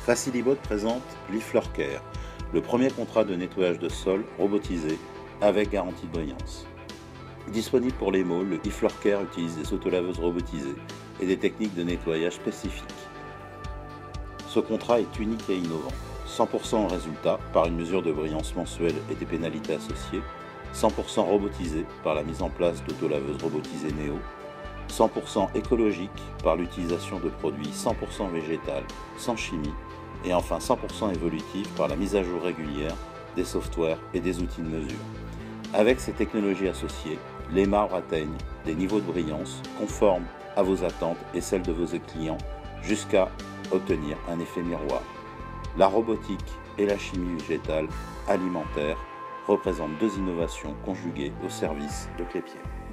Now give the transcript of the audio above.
Facilibot présente l'e-Floor-Care, le premier contrat de nettoyage de sol robotisé avec garantie de brillance. Disponible pour les malls, le e-Floor-Care utilise des autolaveuses robotisées et des techniques de nettoyage spécifiques. Ce contrat est unique et innovant. 100% en résultat par une mesure de brillance mensuelle et des pénalités associées, 100% robotisé par la mise en place d'autolaveuses robotisées Néo, 100% écologique par l'utilisation de produits 100% végétal, sans chimie, et enfin 100% évolutif par la mise à jour régulière des softwares et des outils de mesure. Avec ces technologies associées, les marbres atteignent des niveaux de brillance conformes à vos attentes et celles de vos clients jusqu'à obtenir un effet miroir. La robotique et la chimie végétale alimentaire représentent deux innovations conjuguées au service de Clépierre.